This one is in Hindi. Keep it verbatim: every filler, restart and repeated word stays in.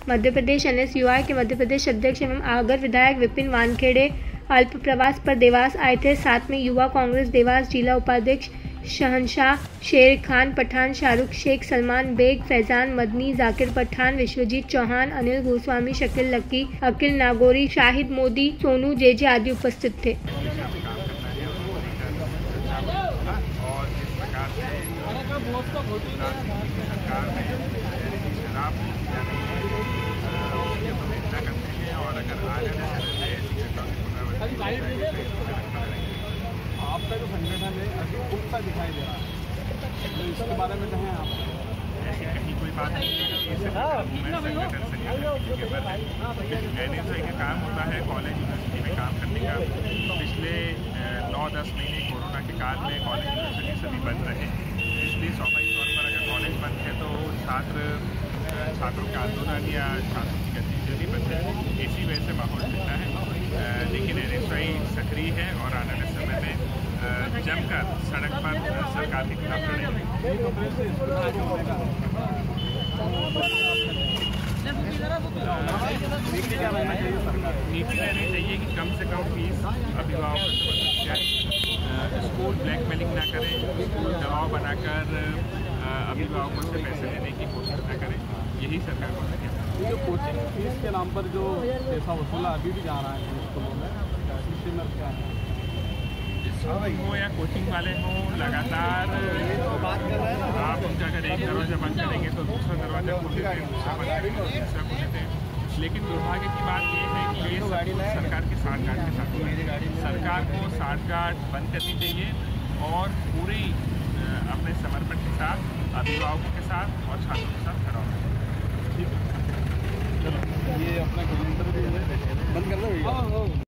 Madhya Pradesh N S U I के मध्य प्रदेश अध्यक्ष एवं आगर विधायक विपिन वानखेड़े अल्प प्रवास पर देवास आए थे। साथ में युवा कांग्रेस देवास जिला उपाध्यक्ष शहनशाह शेर खान पठान, शाहरुख शेख, सलमान बेग, फैजान मदनी, जाकिर पठान, विश्वजीत चौहान, अनिल गोस्वामी, शकील लक्की, अकिल नागौरी, शाहिद मोदी, सोनू जेजे आदि उपस्थित थे। आपका जो संगठन है अभी पुख्ता दिखाई दे रहा है, तो इसके बारे में कहें आप। ऐसी कहीं कोई बात नहीं है कि ये संगठन संगठन के पर एन एस आई का काम होता है कॉलेज यूनिवर्सिटी में काम करने का। पिछले नौ दस महीने कोरोना के काल में कॉलेज यूनिवर्सिटी सभी बंद रहे, इसलिए स्वाभाविक तौर पर अगर कॉलेज बंद है तो छात्र छात्रों के आंदोलन या छात्रों की गतिविधियाँ भी बंद है, इसी वजह से माहौल ठंडा है। लेकिन एन एस आई सक्रिय है और आने वाले समय में जमकर सड़क पर सरकार के खिलाफ लड़ेंगे। नीति रहनी चाहिए कि कम से कम फीस अभिभावकों से वसूली जाए, स्कूल ब्लैकमेलिंग ना करें, स्कूल दबाव बनाकर अभिभावकों से पैसे लेने की कोशिश न करें, यही सरकार को चाहिए। जो कोचिंग फीस के नाम पर जो पैसा वसूला अभी भी जा रहा है स्कूलों में, क्या है? स्कूल हो या कोचिंग वाले हों, लगातार आप उनका अगर एक दरवाजा बंद करेंगे तो दूसरा दरवाजा खोल देते हैं, दूसरा बंद करेंगे तो तीसरा खोल देते हैं। लेकिन दुर्भाग्य की बात यह है कि ये सब सरकार के साठगांठ के साथ हुआ है। सरकार को साठगांठ बंद करनी चाहिए और पूरी अपने समर्पण के साथ अभिभावकों के साथ और छात्रों के साथ खड़ा होना चाहिए। ये अपना बंद कर दो।